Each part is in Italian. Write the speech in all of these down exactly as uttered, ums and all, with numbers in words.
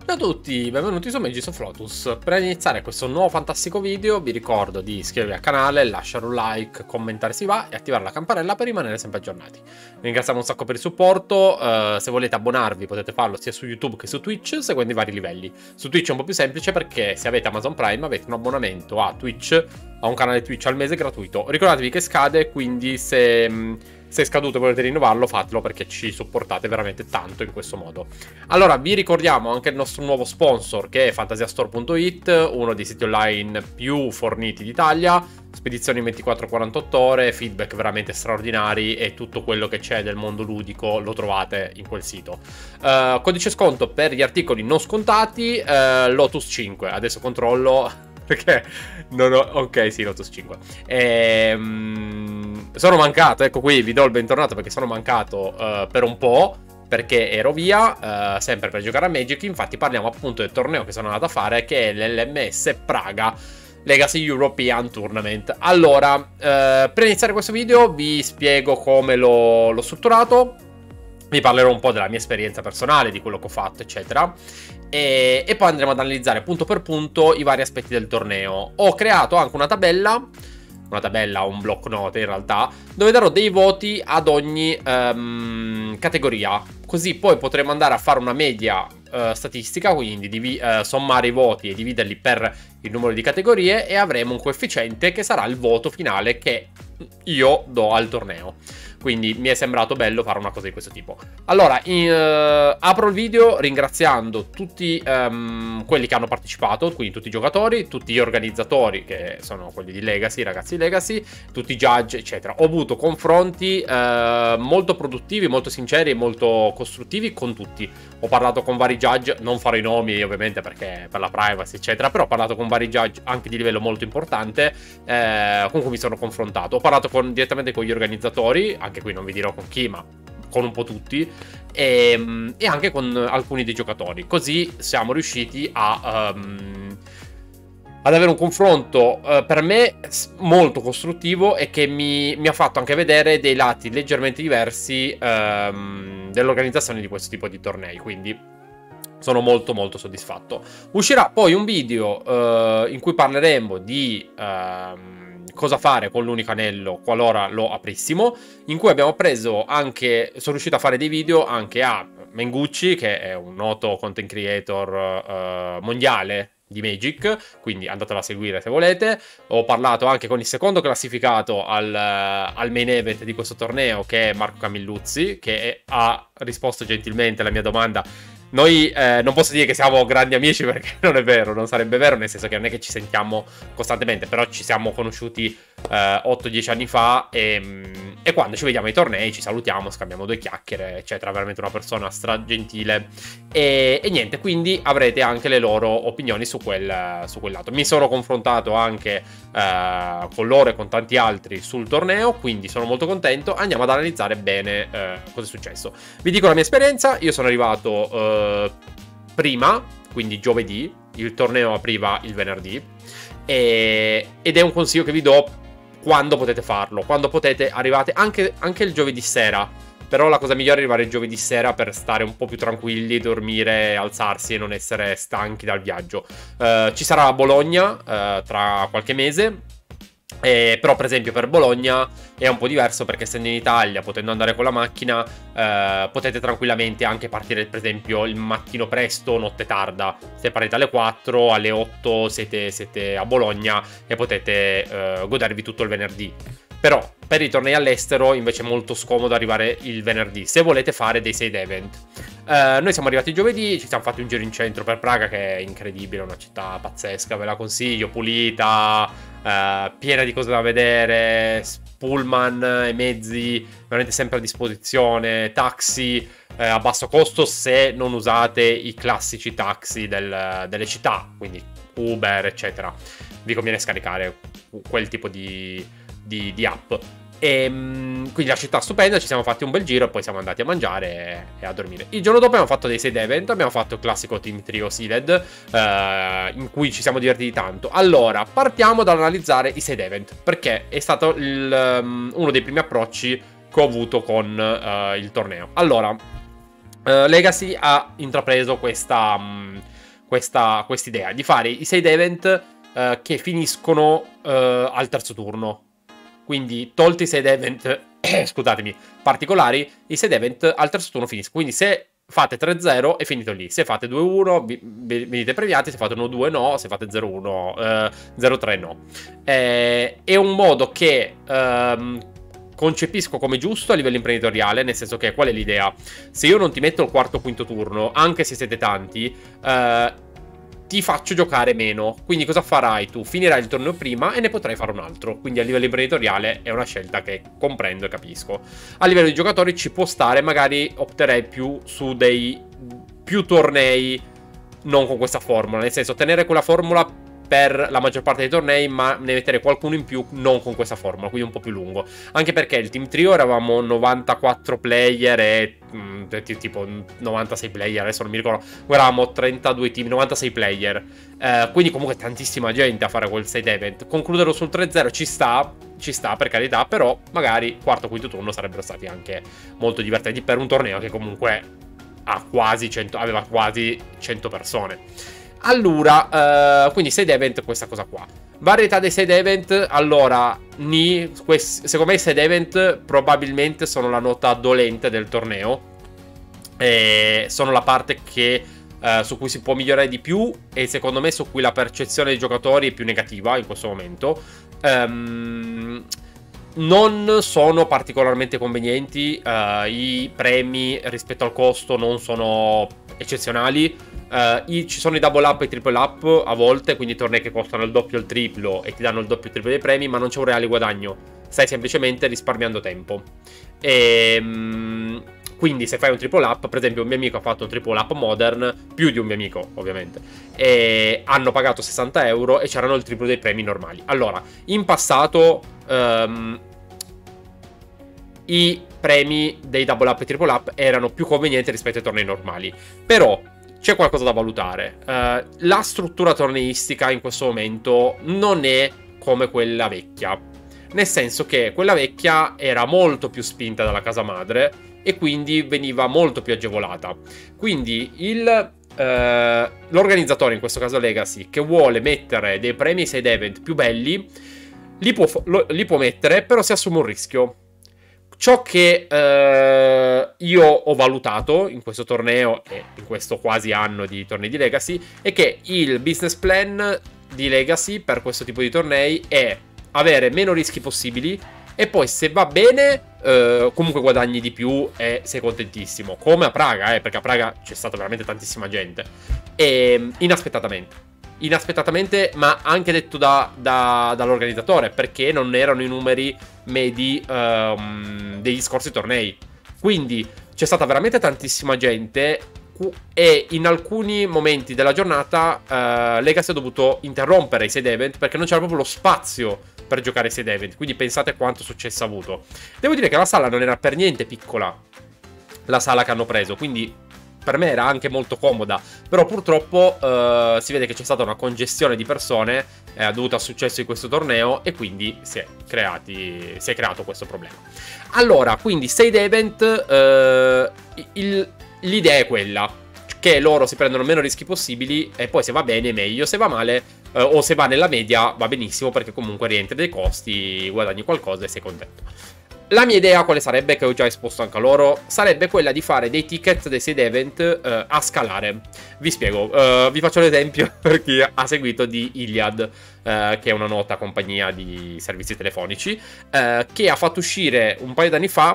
Ciao a tutti, benvenuti su Magis of Lotus. Per iniziare questo nuovo fantastico video vi ricordo di iscrivervi al canale, lasciare un like, commentare se va e attivare la campanella per rimanere sempre aggiornati. Ringraziamo un sacco per il supporto, uh, se volete abbonarvi potete farlo sia su YouTube che su Twitch seguendo i vari livelli. Su Twitch è un po' più semplice perché se avete Amazon Prime avete un abbonamento a Twitch, a un canale Twitch al mese gratuito. Ricordatevi che scade, quindi se... Se è scaduto e volete rinnovarlo, fatelo perché ci supportate veramente tanto in questo modo. Allora, vi ricordiamo anche il nostro nuovo sponsor che è Fantasiastore punto it, uno dei siti online più forniti d'Italia, spedizioni ventiquattro quarantotto ore, feedback veramente straordinari e tutto quello che c'è del mondo ludico lo trovate in quel sito. Uh, codice sconto per gli articoli non scontati, uh, Lotus cinque. Adesso controllo... Perché non ho... Ok, sì, Lotus cinque. Ehm... Sono mancato, ecco qui, vi do il bentornato perché sono mancato uh, per un po', perché ero via, uh, sempre per giocare a Magic. Infatti parliamo appunto del torneo che sono andato a fare, che è l'L M S Praga Legacy European Tournament. Allora, uh, per iniziare questo video vi spiego come l'ho strutturato. Vi parlerò un po' della mia esperienza personale, di quello che ho fatto, eccetera. E, e poi andremo ad analizzare punto per punto i vari aspetti del torneo. Ho creato anche una tabella, una tabella, un block note in realtà, dove darò dei voti ad ogni um, categoria. Così poi potremo andare a fare una media uh, statistica, quindi uh, sommare i voti e dividerli per il numero di categorie e avremo un coefficiente che sarà il voto finale che io do al torneo. Quindi mi è sembrato bello fare una cosa di questo tipo. Allora, in, uh, apro il video ringraziando tutti um, quelli che hanno partecipato, quindi tutti i giocatori, tutti gli organizzatori, che sono quelli di Legacy, ragazzi di Legacy, tutti i judge, eccetera. Ho avuto confronti uh, molto produttivi, molto sinceri e molto costruttivi con tutti. Ho parlato con vari judge, non farò i nomi ovviamente perché per la privacy, eccetera, però ho parlato con vari judge anche di livello molto importante, eh, con cui mi sono confrontato. Ho parlato con, direttamente con gli organizzatori, anche qui non vi dirò con chi, ma con un po' tutti, e, e anche con alcuni dei giocatori. Così siamo riusciti a, um, ad avere un confronto uh, per me molto costruttivo e che mi, mi ha fatto anche vedere dei lati leggermente diversi um, dell'organizzazione di questo tipo di tornei, quindi sono molto molto soddisfatto. Uscirà poi un video uh, in cui parleremo di... Uh, cosa fare con l'unico anello qualora lo aprissimo, in cui abbiamo preso anche, sono riuscito a fare dei video anche a Mengucci, che è un noto content creator uh, mondiale di Magic, quindi andatelo a seguire se volete. Ho parlato anche con il secondo classificato al, al main event di questo torneo, che è Marco Camilluzzi, che ha risposto gentilmente alla mia domanda. Noi eh, non posso dire che siamo grandi amici perché non è vero, non sarebbe vero, nel senso che non è che ci sentiamo costantemente, però ci siamo conosciuti eh, otto dieci anni fa e, e quando ci vediamo ai tornei ci salutiamo, scambiamo due chiacchiere, eccetera. Veramente una persona stragentile e, e niente, quindi avrete anche le loro opinioni su quel, su quel lato. Mi sono confrontato anche eh, con loro e con tanti altri sul torneo, quindi sono molto contento. Andiamo ad analizzare bene eh, cosa è successo. Vi dico la mia esperienza, io sono arrivato... Eh, prima, quindi giovedì, il torneo apriva il venerdì e, ed è un consiglio che vi do quando potete farlo, quando potete arrivate anche, anche il giovedì sera, però la cosa migliore è arrivare il giovedì sera per stare un po' più tranquilli, dormire, alzarsi e non essere stanchi dal viaggio. Uh, ci sarà a Bologna uh, tra qualche mese. Eh, però per esempio per Bologna è un po' diverso perché essendo in Italia, potendo andare con la macchina, eh, potete tranquillamente anche partire per esempio il mattino presto, notte tarda. Se partite alle quattro, alle otto siete, siete a Bologna e potete eh, godervi tutto il venerdì. Però per i tornei all'estero invece è molto scomodo arrivare il venerdì se volete fare dei side event. Uh, noi siamo arrivati giovedì, ci siamo fatti un giro in centro per Praga che è incredibile, una città pazzesca, ve la consiglio, pulita, uh, piena di cose da vedere, pullman e mezzi veramente sempre a disposizione, taxi uh, a basso costo se non usate i classici taxi del, delle città, quindi Uber eccetera. Vi conviene scaricare quel tipo di... Di, di app. E quindi la città stupenda, ci siamo fatti un bel giro e poi siamo andati a mangiare e, e a dormire. Il giorno dopo abbiamo fatto dei side event, abbiamo fatto il classico Team Trio Seeded, eh, in cui ci siamo divertiti tanto. Allora, partiamo dall'analizzare i side event, perché è stato il, um, uno dei primi approcci che ho avuto con uh, il torneo. Allora, uh, Legacy ha intrapreso questa... Um, questa idea di fare i side event uh, che finiscono uh, al terzo turno. Quindi tolti i side event, scusatemi, particolari, i side event al terzo turno finiscono. Quindi se fate tre zero è finito lì, se fate due uno venite premiati, se fate uno due no, se fate zero uno, eh, zero tre no. Eh, è un modo che ehm, concepisco come giusto a livello imprenditoriale, nel senso che qual è l'idea? Se io non ti metto il quarto o quinto turno, anche se siete tanti, eh, ti faccio giocare meno. Quindi cosa farai tu? Finirai il torneo prima e ne potrai fare un altro. Quindi a livello imprenditoriale è una scelta che comprendo e capisco. A livello di giocatori ci può stare, magari opterei più su dei più tornei non con questa formula, nel senso tenere quella formula per la maggior parte dei tornei, ma ne mettere qualcuno in più non con questa formula, quindi un po' più lungo. Anche perché il team trio eravamo novantaquattro player e mh, tipo novantasei player, adesso non mi ricordo, eravamo trentadue team, novantasei player, eh, quindi comunque tantissima gente a fare quel side event. Concluderlo sul tre zero ci sta, ci sta per carità, però magari quarto o quinto turno sarebbero stati anche molto divertenti per un torneo che comunque ha quasi cento, aveva quasi cento persone. Allora, uh, quindi side event, questa cosa qua. Varietà dei side event, allora, ni, quest, secondo me i side event probabilmente sono la nota dolente del torneo. E sono la parte che, uh, su cui si può migliorare di più e secondo me su cui la percezione dei giocatori è più negativa in questo momento. Um, non sono particolarmente convenienti, uh, i premi rispetto al costo non sono eccezionali. Uh, i, ci sono i double up e i triple up a volte, quindi tornei che costano il doppio o il triplo e ti danno il doppio o il triplo dei premi, ma non c'è un reale guadagno, stai semplicemente risparmiando tempo. E, um, quindi se fai un triple up, per esempio un mio amico ha fatto un triple up modern, più di un mio amico ovviamente, e hanno pagato sessanta euro e c'erano il triplo dei premi normali. Allora, in passato um, i premi dei double up e triple up erano più convenienti rispetto ai tornei normali, però c'è qualcosa da valutare. Uh, la struttura torneistica in questo momento non è come quella vecchia. Nel senso che quella vecchia era molto più spinta dalla casa madre e quindi veniva molto più agevolata. Quindi il, uh, l'organizzatore, in questo caso Legacy, che vuole mettere dei premi side event più belli, li può, lo, li può mettere, però si assume un rischio. Ciò che eh, io ho valutato in questo torneo e in questo quasi anno di tornei di Legacy è che il business plan di Legacy per questo tipo di tornei è avere meno rischi possibili e poi se va bene eh, comunque guadagni di più e sei contentissimo, come a Praga, eh, perché a Praga c'è stata veramente tantissima gente e inaspettatamente. Inaspettatamente, ma anche detto da, da, dall'organizzatore, perché non erano i numeri medi um, degli scorsi tornei. Quindi c'è stata veramente tantissima gente e in alcuni momenti della giornata uh, Legacy ha dovuto interrompere i side event perché non c'era proprio lo spazio per giocare i side event. Quindi pensate quanto successo ha avuto. Devo dire che la sala non era per niente piccola, la sala che hanno preso, quindi per me era anche molto comoda, però purtroppo uh, si vede che c'è stata una congestione di persone eh, dovuta al successo di questo torneo e quindi si è, creati, si è creato questo problema. Allora, quindi side event, uh, il, l'idea è quella, che loro si prendono meno rischi possibili e poi se va bene è meglio, se va male uh, o se va nella media va benissimo perché comunque rientri dei costi, guadagni qualcosa e sei contento. La mia idea quale sarebbe, che ho già esposto anche a loro, sarebbe quella di fare dei ticket dei side event uh, a scalare. Vi spiego, uh, vi faccio l'esempio per chi ha seguito di Iliad, uh, che è una nota compagnia di servizi telefonici, uh, che ha fatto uscire un paio d'anni fa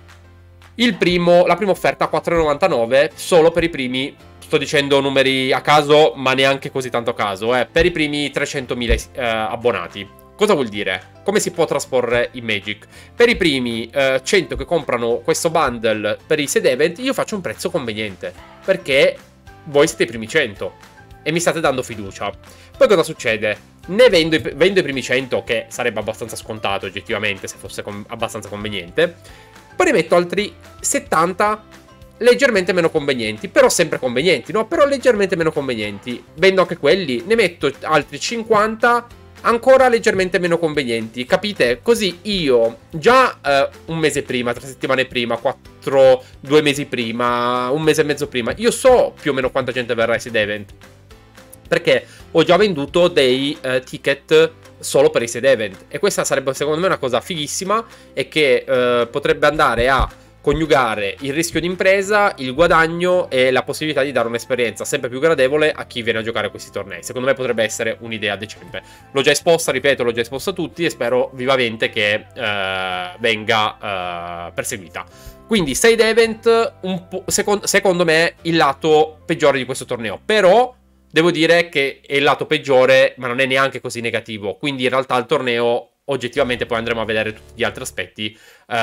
il primo, la prima offerta a quattro e novantanove solo per i primi, sto dicendo numeri a caso, ma neanche così tanto a caso, eh, per i primi trecentomila uh, abbonati. Cosa vuol dire? Come si può trasporre in Magic? Per i primi eh, cento che comprano questo bundle per i side event, io faccio un prezzo conveniente, perché voi siete i primi cento e mi state dando fiducia. Poi cosa succede? Ne vendo i, vendo i primi cento, che sarebbe abbastanza scontato oggettivamente se fosse com- abbastanza conveniente, poi ne metto altri settanta leggermente meno convenienti, però sempre convenienti, no? Però leggermente meno convenienti. Vendo anche quelli, ne metto altri cinquanta ancora leggermente meno convenienti, capite? Così io già eh, un mese prima, tre settimane prima, quattro, due mesi prima, un mese e mezzo prima, io so più o meno quanta gente verrà ai side event. perché ho già venduto dei uh, ticket solo per i side event, e questa sarebbe secondo me una cosa fighissima, e che uh, potrebbe andare a coniugare il rischio d'impresa, il guadagno e la possibilità di dare un'esperienza sempre più gradevole a chi viene a giocare a questi tornei. Secondo me potrebbe essere un'idea decente. L'ho già esposta, ripeto, l'ho già esposta a tutti, e spero vivamente che uh, venga uh, perseguita. Quindi side event, un po', secondo, secondo me, il lato peggiore di questo torneo. Però devo dire che è il lato peggiore, ma non è neanche così negativo. Quindi in realtà il torneo, oggettivamente, poi andremo a vedere tutti gli altri aspetti.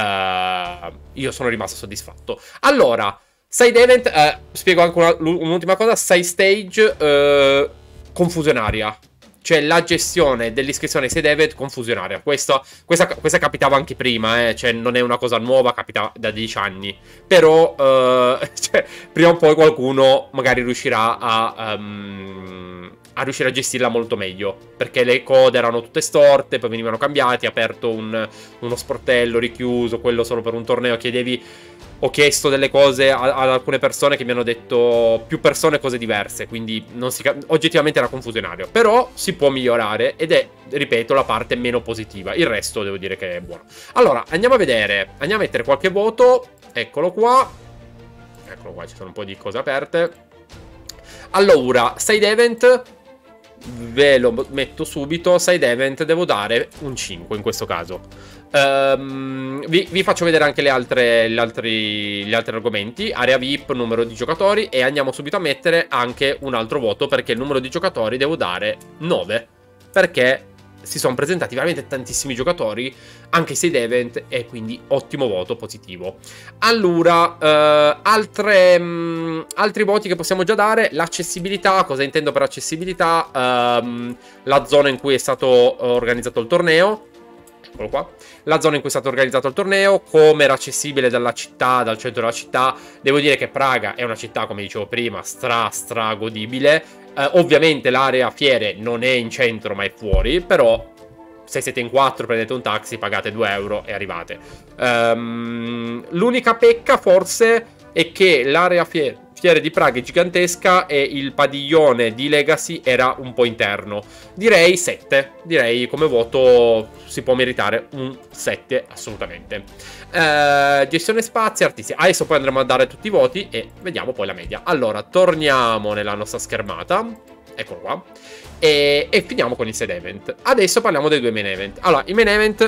Uh, io sono rimasto soddisfatto. Allora, side event, uh, spiego anche un'ultima cosa. Side stage uh, confusionaria. Cioè la gestione dell'iscrizione ai side event confusionaria. Questa, questa, questa capitava anche prima, eh? Cioè non è una cosa nuova, capita da dieci anni. Però uh, cioè, prima o poi qualcuno magari riuscirà a, um, a riuscire a gestirla molto meglio. Perché le code erano tutte storte, poi venivano cambiati, aperto un, uno sportello richiuso, quello solo per un torneo, chiedevi... Ho chiesto delle cose ad alcune persone che mi hanno detto più persone cose diverse, quindi non si oggettivamente era confusionario. Però si può migliorare ed è, ripeto, la parte meno positiva. Il resto devo dire che è buono. Allora, andiamo a vedere, andiamo a mettere qualche voto. Eccolo qua. Eccolo qua, ci sono un po' di cose aperte. Allora, side event, ve lo metto subito. Side event devo dare un cinque in questo caso. Um, vi, vi faccio vedere anche le altre, gli, altri, gli altri argomenti. Area V I P, numero di giocatori, e andiamo subito a mettere anche un altro voto, perché il numero di giocatori devo dare nove, perché si sono presentati veramente tantissimi giocatori, anche i side event, e quindi ottimo voto positivo. Allora, uh, altre, um, altri voti che possiamo già dare. L'accessibilità, cosa intendo per accessibilità? Um, la zona in cui è stato organizzato il torneo. Eccolo qua. La zona in cui è stato organizzato il torneo, come era accessibile dalla città, dal centro della città. Devo dire che Praga è una città, come dicevo prima, stra stra godibile. eh, Ovviamente l'area fiere non è in centro ma è fuori, però se siete in quattro prendete un taxi, pagate due euro e arrivate. um, L'unica pecca forse è che l'area fiere Fiere di Praga è gigantesca e il padiglione di Legacy era un po' interno. Direi sette. Direi come voto si può meritare un sette assolutamente. Eh, gestione spazi, artisti. Adesso poi andremo a dare tutti i voti e vediamo poi la media. Allora, torniamo nella nostra schermata. Eccolo qua. E, e finiamo con il side event. Adesso parliamo dei due main event. Allora, i main event...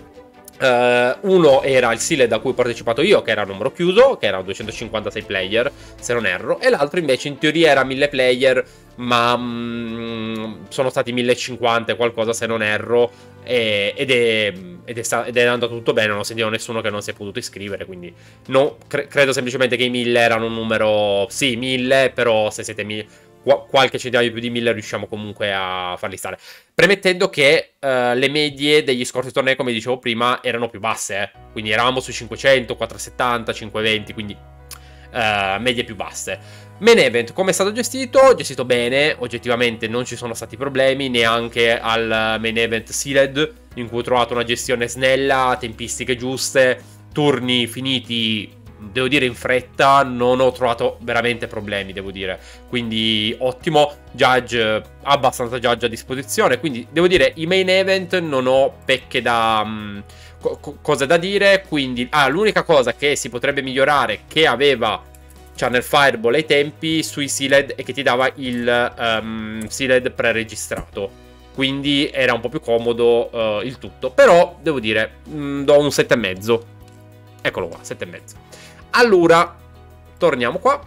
Uh, uno era il Sealed a cui ho partecipato io, che era a numero chiuso, che era duecentocinquantasei player se non erro, e l'altro invece in teoria era mille player, ma mm, sono stati millecinquanta qualcosa se non erro, e, ed, è, ed, è ed è andato tutto bene, non ho sentito nessuno che non si è potuto iscrivere, quindi no, cre credo semplicemente che i mille erano un numero, sì, mille, però se siete mille, qualche centinaio più di mille riusciamo comunque a farli stare. Premettendo che uh, le medie degli scorsi tornei, come dicevo prima, erano più basse, eh? Quindi eravamo sui cinquecento, quattrocentosettanta, cinquecentoventi, quindi uh, medie più basse. Main event, come è stato gestito? Gestito bene, oggettivamente non ci sono stati problemi, neanche al main event Sealed, in cui ho trovato una gestione snella, tempistiche giuste, turni finiti, devo dire in fretta, non ho trovato veramente problemi, devo dire. Quindi ottimo, judge, abbastanza judge a disposizione. Quindi devo dire, i main event non ho pecche da... Um, co cose da dire. Quindi, ah, l'unica cosa che si potrebbe migliorare, che aveva Channel Fireball ai tempi sui Sealed, è che ti dava il um, Sealed pre-registrato. Quindi era un po' più comodo uh, il tutto. Però, devo dire, mh, do un sette e mezzo. Eccolo qua, sette e mezzo. Allora, torniamo qua.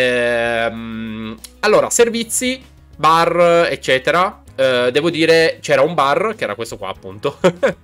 Ehm, allora, servizi, bar, eccetera. Eh, devo dire, c'era un bar, che era questo qua, appunto.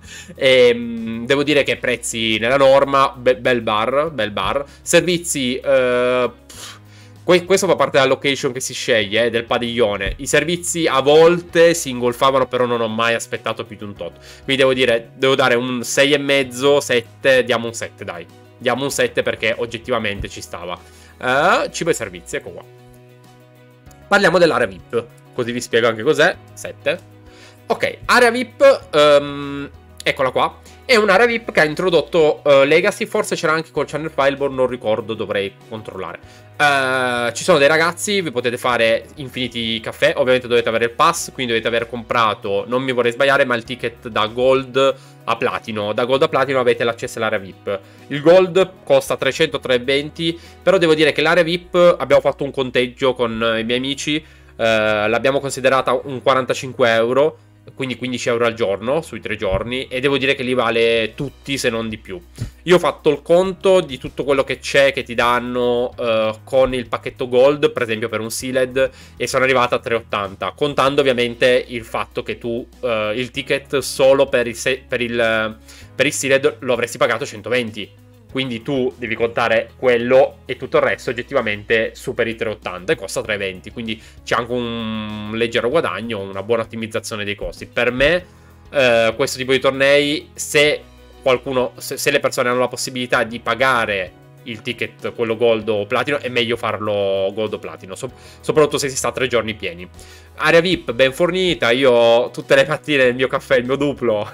e, devo dire che prezzi nella norma, be bel bar, bel bar. Servizi, eh, questo fa parte della location che si sceglie, eh, del padiglione. I servizi a volte si ingolfavano, però non ho mai aspettato più di un tot. Quindi devo dire, devo dare un sei e mezzo, sette, diamo un sette, dai. Diamo un sette perché oggettivamente ci stava. uh, Cibo e servizi, ecco qua. Parliamo dell'area V I P, così vi spiego anche cos'è. sette. Ok, area V I P, um, eccola qua. E un'area V I P che ha introdotto uh, Legacy, forse c'era anche col Channel Fireball, non ricordo, dovrei controllare. Uh, ci sono dei ragazzi, vi potete fare infiniti caffè, ovviamente dovete avere il pass, quindi dovete aver comprato, non mi vorrei sbagliare, ma il ticket da Gold a Platino. Da Gold a Platino avete l'accesso all'area V I P. Il Gold costa trecento trecentoventi, però devo dire che l'area V I P, abbiamo fatto un conteggio con i miei amici, uh, l'abbiamo considerata un quarantacinque euro, quindi quindici euro al giorno sui tre giorni, e devo dire che li vale tutti se non di più. Io ho fatto il conto di tutto quello che c'è che ti danno uh, con il pacchetto Gold, per esempio per un Sealed, e sono arrivata a trecentottanta, contando ovviamente il fatto che tu uh, il ticket solo per il, per il, per il Sealed lo avresti pagato centoventi. Quindi tu devi contare quello e tutto il resto oggettivamente superi i trecentottanta e costa trecentoventi. Quindi c'è anche un leggero guadagno, una buona ottimizzazione dei costi. Per me eh, questo tipo di tornei, se qualcuno, se, se le persone hanno la possibilità di pagare il ticket, quello Gold o Platino, è meglio farlo Gold o Platino, so, soprattutto se si sta tre giorni pieni. Area V I P ben fornita, io tutte le mattine il mio caffè, il mio duplo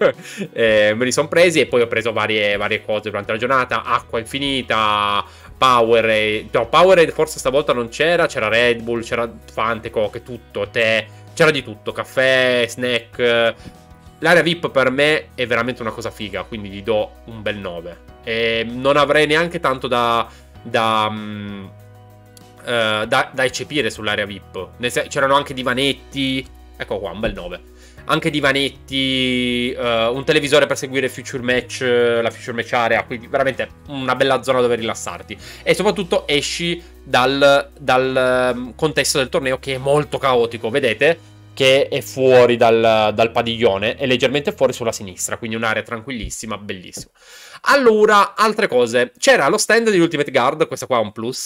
eh, me li sono presi, e poi ho preso varie, varie cose durante la giornata, acqua infinita, Powerade, no, Powerade forse stavolta non c'era, c'era Red Bull, c'era Fante, Coke, tutto, tè, c'era di tutto, caffè, snack. L'area V I P per me è veramente una cosa figa, quindi gli do un bel nove. E non avrei neanche tanto da, da, um, uh, da, da eccepire sull'area V I P. C'erano anche divanetti, ecco qua, un bel nove. Anche divanetti, uh, un televisore per seguire Future Match, la Future Match Area, quindi veramente una bella zona dove rilassarti. E soprattutto esci dal, dal um, contesto del torneo, che è molto caotico, vedete? Che è fuori dal, dal padiglione, è leggermente fuori sulla sinistra, quindi un'area tranquillissima, bellissima. Allora, altre cose. C'era lo stand di Ultimate Guard, questo qua è un plus,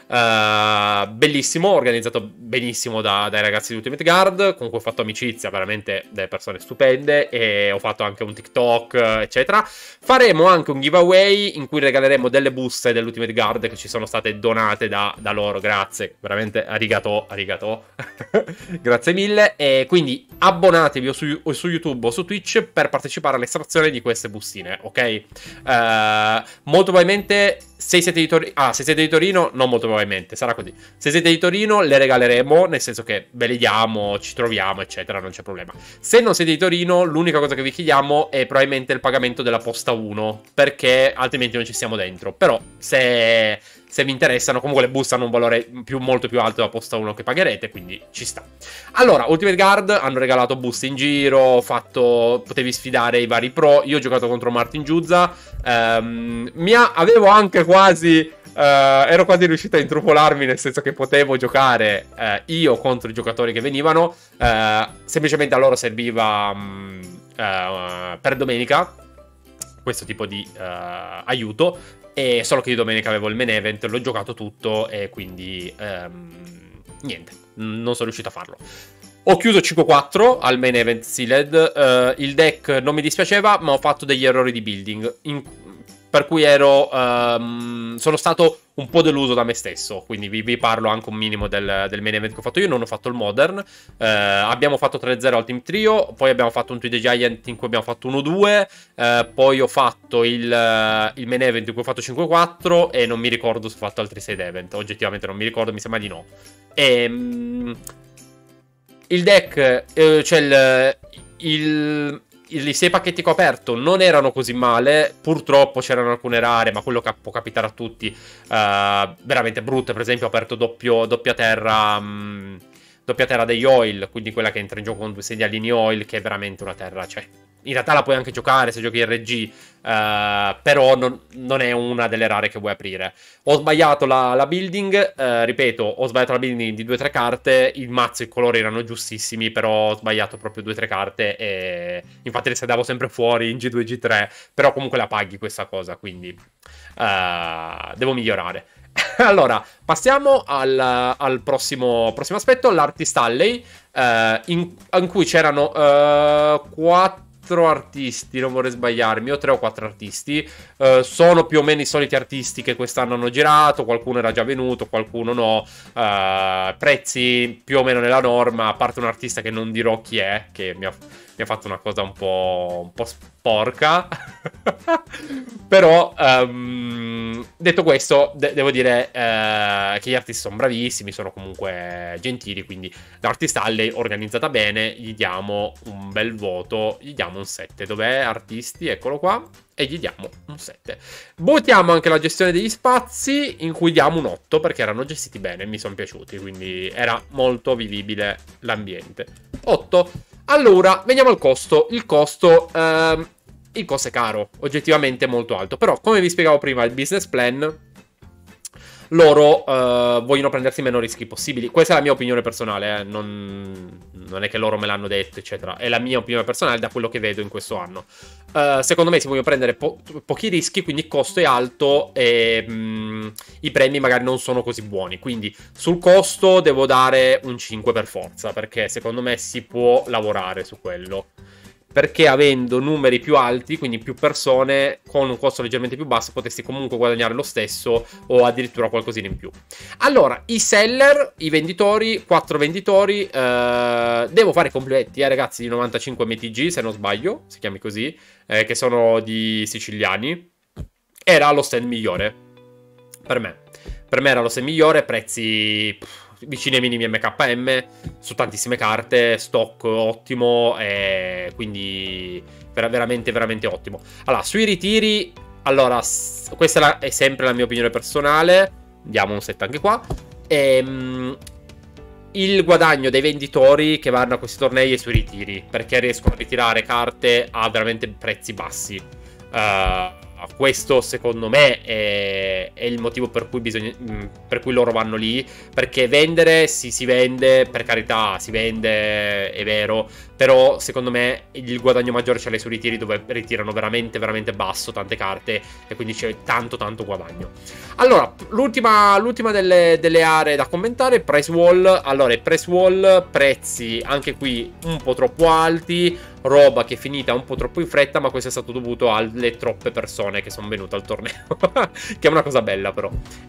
uh, bellissimo, organizzato benissimo da, dai ragazzi di Ultimate Guard, con cui ho fatto amicizia, veramente delle persone stupende, e ho fatto anche un TikTok, eccetera. Faremo anche un giveaway in cui regaleremo delle buste dell'Ultimate Guard che ci sono state donate da, da loro, grazie, veramente arigato, arigato, grazie mille. E quindi abbonatevi o su, o su YouTube o su Twitch per partecipare all'estrazione di queste bustine, ok? Uh, molto probabilmente, se siete di Torino, ah, se siete di Torino, non molto probabilmente, sarà così. Se siete di Torino, le regaleremo, nel senso che ve le diamo, ci troviamo, eccetera, non c'è problema. Se non siete di Torino, l'unica cosa che vi chiediamo è probabilmente il pagamento della posta uno, perché altrimenti non ci stiamo dentro. Però, se... se vi interessano, comunque le buste hanno un valore più, molto più alto della posta uno che pagherete, quindi ci sta. Allora, Ultimate Guard hanno regalato buste in giro, fatto, potevi sfidare i vari pro. Io ho giocato contro Martin Giuzza, um, mi ha, avevo anche quasi, uh, ero quasi riuscito a intrufolarmi, nel senso che potevo giocare uh, io contro i giocatori che venivano, uh, semplicemente a loro serviva um, uh, per domenica questo tipo di uh, aiuto. E solo che io domenica avevo il main event, l'ho giocato tutto e quindi um, niente, non sono riuscito a farlo. Ho chiuso cinque quattro al main event Sealed, uh, il deck non mi dispiaceva, ma ho fatto degli errori di building, in, per cui ero um, sono stato un po' deluso da me stesso, quindi vi, vi parlo anche un minimo del, del main event che ho fatto io. Non ho fatto il Modern, uh, abbiamo fatto tre zero al Team Trio, poi abbiamo fatto un To The Giant in cui abbiamo fatto uno due, uh, poi ho fatto il, uh, il main event in cui ho fatto cinque quattro, e non mi ricordo se ho fatto altri side event, oggettivamente non mi ricordo, mi sembra di no. E... Um, il deck, eh, cioè il... il i sei pacchetti che ho aperto non erano così male, purtroppo c'erano alcune rare, ma quello che può capitare a tutti, uh, veramente brutte. Per esempio ho aperto doppio, doppia terra um, doppia terra degli oil, quindi quella che entra in gioco con due segnalini oil, che è veramente una terra, cioè in realtà la puoi anche giocare se giochi R G, uh, però non, non è una delle rare che vuoi aprire. Ho sbagliato la, la building, uh, ripeto, ho sbagliato la building di due tre carte, il mazzo e i colori erano giustissimi, però ho sbagliato proprio due tre carte, e infatti le sedavo sempre fuori in G due G tre, però comunque la paghi questa cosa, quindi uh, devo migliorare. Allora, passiamo al, al prossimo, prossimo aspetto, l'Artist Alley, uh, in, in cui c'erano uh, quattro artisti, non vorrei sbagliarmi, o tre o quattro artisti. Uh, sono più o meno i soliti artisti che quest'anno hanno girato, qualcuno era già venuto, qualcuno no. Uh, prezzi più o meno nella norma, a parte un artista che non dirò chi è, che mi ha, mi ha fatto una cosa un po', un po' sporca. Però, um, detto questo, de devo dire uh, che gli artisti sono bravissimi, sono comunque gentili, quindi l'Artist Alley organizzata bene, gli diamo un bel voto, gli diamo un sette. Dov'è artisti? Eccolo qua. E gli diamo un sette. Votiamo anche la gestione degli spazi, in cui diamo un otto, perché erano gestiti bene, mi sono piaciuti, quindi era molto vivibile l'ambiente. otto. Allora, veniamo al costo. Il costo, ehm, il costo è caro, oggettivamente molto alto. Però, come vi spiegavo prima, il business plan, loro eh, vogliono prendersi meno rischi possibili. Questa è la mia opinione personale, eh. non, non è che loro me l'hanno detto, eccetera. È la mia opinione personale da quello che vedo in questo anno. Uh, secondo me si vogliono prendere po pochi rischi, quindi il costo è alto e mh, i premi magari non sono così buoni. Quindi sul costo devo dare un cinque per forza, perché secondo me si può lavorare su quello. Perché avendo numeri più alti, quindi più persone, con un costo leggermente più basso, potresti comunque guadagnare lo stesso o addirittura qualcosina in più. Allora, i seller, i venditori, quattro venditori, eh, devo fare i complimenti ai ragazzi di novantacinque M T G, se non sbaglio, si chiami così, eh, che sono di siciliani. Era lo stand migliore, per me. Per me era lo stand migliore, prezzi... Pff, vicini ai minimi M K M su tantissime carte, stock ottimo, e quindi ver veramente veramente ottimo. Allora, sui ritiri, allora questa è, la, è sempre la mia opinione personale, diamo un set anche qua. Ehm, il guadagno dei venditori che vanno a questi tornei è sui ritiri, perché riescono a ritirare carte a veramente prezzi bassi. Uh, questo secondo me è, è il motivo per cui, bisogna, per cui loro vanno lì, perché vendere sì, si vende, per carità si vende, è vero, però secondo me il guadagno maggiore ce l'hai sui ritiri, dove ritirano veramente veramente basso tante carte e quindi c'è tanto tanto guadagno. Allora, l'ultima delle, delle aree da commentare, price wall. Allora, price wall, prezzi anche qui un po' troppo alti, roba che è finita un po' troppo in fretta, ma questo è stato dovuto alle troppe persone che sono venute al torneo, che è una cosa bella però.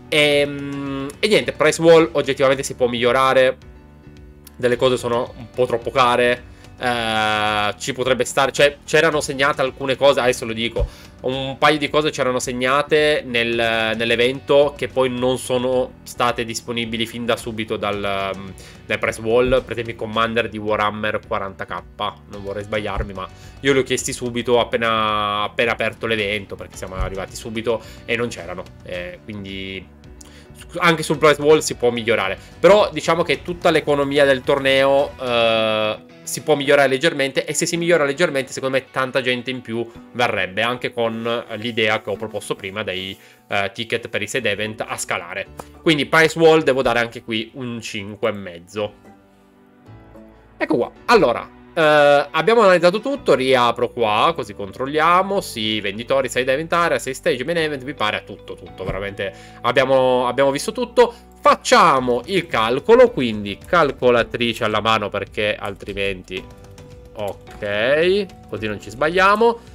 E, e niente, price wall oggettivamente si può migliorare, delle cose sono un po' troppo care. Uh, ci potrebbe stare, cioè c'erano segnate alcune cose, adesso lo dico, un paio di cose c'erano segnate nel, nell'evento che poi non sono state disponibili fin da subito dal, dal press wall. Per esempio i commander di Warhammer quaranta K, non vorrei sbagliarmi, ma io li ho chiesti subito appena, appena aperto l'evento, perché siamo arrivati subito e non c'erano, eh, quindi anche sul price wall si può migliorare. Però diciamo che tutta l'economia del torneo uh, si può migliorare leggermente, e se si migliora leggermente secondo me tanta gente in più verrebbe, anche con l'idea che ho proposto prima dei uh, ticket per i side event a scalare. Quindi price wall devo dare anche qui un cinque e mezzo. Ecco qua. Allora, Uh, abbiamo analizzato tutto, riapro qua così controlliamo. Sì, venditori, side event area, sei stage, main event, mi pare a tutto, tutto, veramente abbiamo, abbiamo visto tutto. Facciamo il calcolo, quindi calcolatrice alla mano, perché altrimenti ok, così non ci sbagliamo.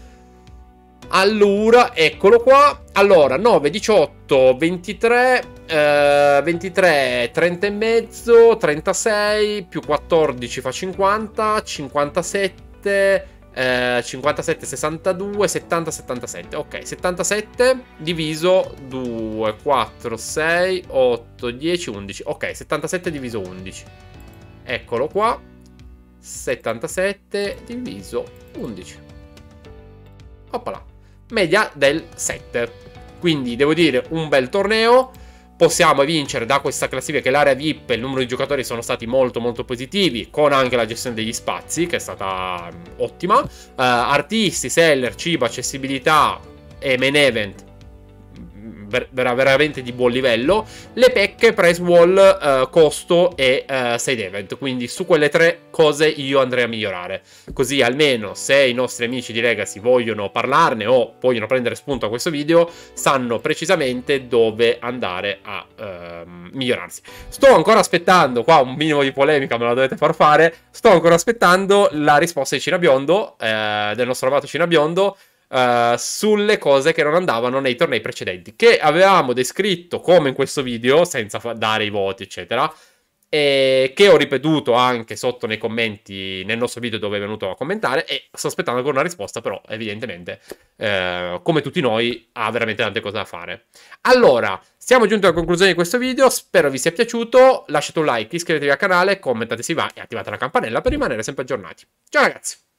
Allora, eccolo qua. Allora, nove, diciotto, ventitré, eh, ventitré, trenta e mezzo, trentasei, più quattordici fa cinquanta, cinquantasette, eh, cinquantasette, sessantadue, settanta, settantasette. Ok, settantasette diviso due, quattro, sei, otto, dieci, undici. Ok, settantasette diviso undici. Eccolo qua. settantasette diviso undici. Oppala. Media del sette. Quindi devo dire un bel torneo. Possiamo vincere da questa classifica, che l'area V I P e il numero di giocatori sono stati molto molto positivi, con anche la gestione degli spazi che è stata ottima. uh, Artisti, seller, cibo, accessibilità e main event ver veramente di buon livello. Le pecche, price wall, uh, costo e uh, side event. Quindi su quelle tre cose io andrei a migliorare, così almeno se i nostri amici di Legacy vogliono parlarne o vogliono prendere spunto a questo video, sanno precisamente dove andare a uh, migliorarsi. Sto ancora aspettando, qua un minimo di polemica me la dovete far fare, sto ancora aspettando la risposta di Cinabiondo, eh, del nostro amato Cinabiondo, Uh, sulle cose che non andavano nei tornei precedenti, che avevamo descritto come in questo video, senza dare i voti eccetera, e che ho ripetuto anche sotto nei commenti nel nostro video dove è venuto a commentare, e sto aspettando ancora una risposta, però evidentemente eh, come tutti noi ha veramente tante cose da fare. Allora, siamo giunti alla conclusione di questo video, spero vi sia piaciuto, lasciate un like, iscrivetevi al canale, commentate se va e attivate la campanella per rimanere sempre aggiornati. Ciao ragazzi!